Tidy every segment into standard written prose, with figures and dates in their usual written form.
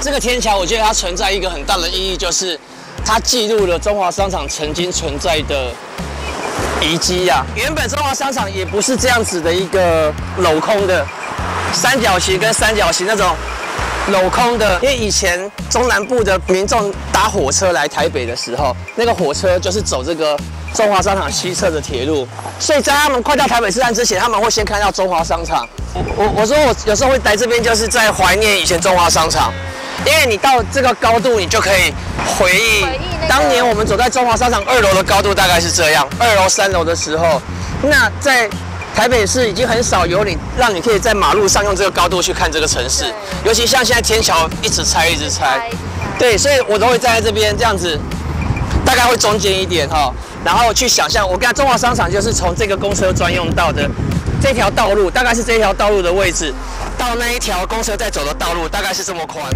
这个天桥，我觉得它存在一个很大的意义，就是它记录了中华商场曾经存在的遗迹啊。原本中华商场也不是这样子的一个镂空的三角形跟三角形那种镂空的，因为以前中南部的民众搭火车来台北的时候，那个火车就是走这个中华商场西侧的铁路，所以在他们快到台北车站之前，他们会先看到中华商场。我说我有时候会来这边，就是在怀念以前中华商场，因为你到这个高度，你就可以回忆当年我们走在中华商场2楼的高度大概是这样，2楼、3楼的时候，那在台北市已经很少有让你可以在马路上用这个高度去看这个城市，尤其像现在天桥一直拆，对，所以我都会站在这边这样子，大概会中间一点哈，然后去想象，我看中华商场就是从这个公车专用道的这条道路，大概是这条道路的位置，到那一条公车在走的道路，大概是这么宽。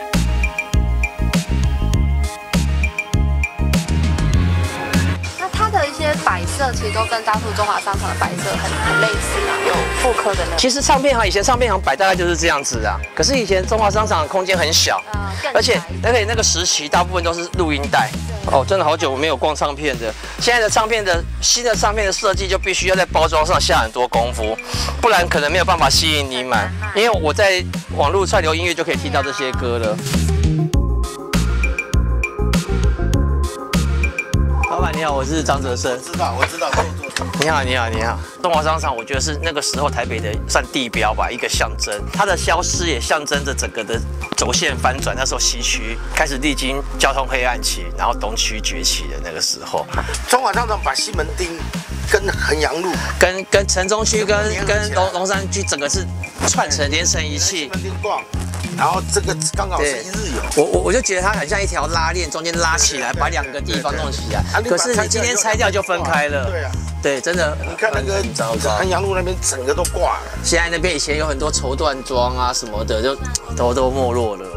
这些摆设其实都跟当初中华商场的摆设很类似啊，有复刻的呢。 其实唱片行以前唱片行摆大概就是这样子啊，可是以前中华商场的空间很小，而且那个时期大部分都是录音带。哦，真的好久我没有逛唱片的。现在的新的唱片的设计就必须要在包装上下很多功夫，不然可能没有办法吸引你买。因为我在网络串流音乐就可以听到这些歌了。老板你好，我是张哲生。 我知道。 你好。中华商场我觉得是那个时候台北的算地标吧，一个象征。它的消失也象征着整个的轴线翻转。那时候西区开始历经交通黑暗期，然后东区崛起的那个时候。 中华商场把西门町跟衡阳路、 跟城中区跟龙山区整个是串成连成一气。 西门町逛。然后这个刚好是一日游， 我就觉得它很像一条拉链，中间拉起来，把2个地方弄起来。可是你今天拆掉就分开了。对啊，对，真的。 你看那个衡阳路那边整个都挂了。 现在那边以前有很多绸缎庄啊什么的，就都没落了。